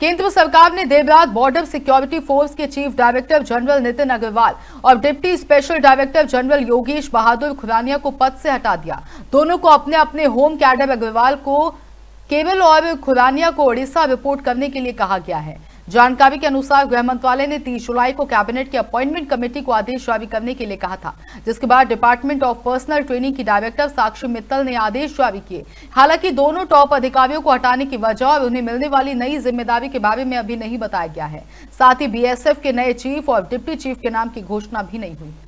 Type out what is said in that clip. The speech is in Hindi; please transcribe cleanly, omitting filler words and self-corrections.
केंद्र सरकार ने देर रात बॉर्डर सिक्योरिटी फोर्स के chief director general Nitin Agarwal और deputy special director general Yogesh Bahadur Khurania को पद से हटा दिया। दोनों को अपने अपने होम कैडर अग्रवाल को केवल और खुरानिया को ओडिशा रिपोर्ट करने के लिए कहा गया है। जानकारी के अनुसार गृह मंत्रालय ने 30 जुलाई को कैबिनेट की अपॉइंटमेंट कमेटी को आदेश जारी करने के लिए कहा था, जिसके बाद डिपार्टमेंट ऑफ पर्सनल ट्रेनिंग की डायरेक्टर साक्षी मित्तल ने आदेश जारी किए। हालांकि दोनों टॉप अधिकारियों को हटाने की वजह और उन्हें मिलने वाली नई जिम्मेदारी के बारे में अभी नहीं बताया गया है। साथ ही बीएसएफ के नए चीफ और डिप्टी चीफ के नाम की घोषणा भी नहीं हुई।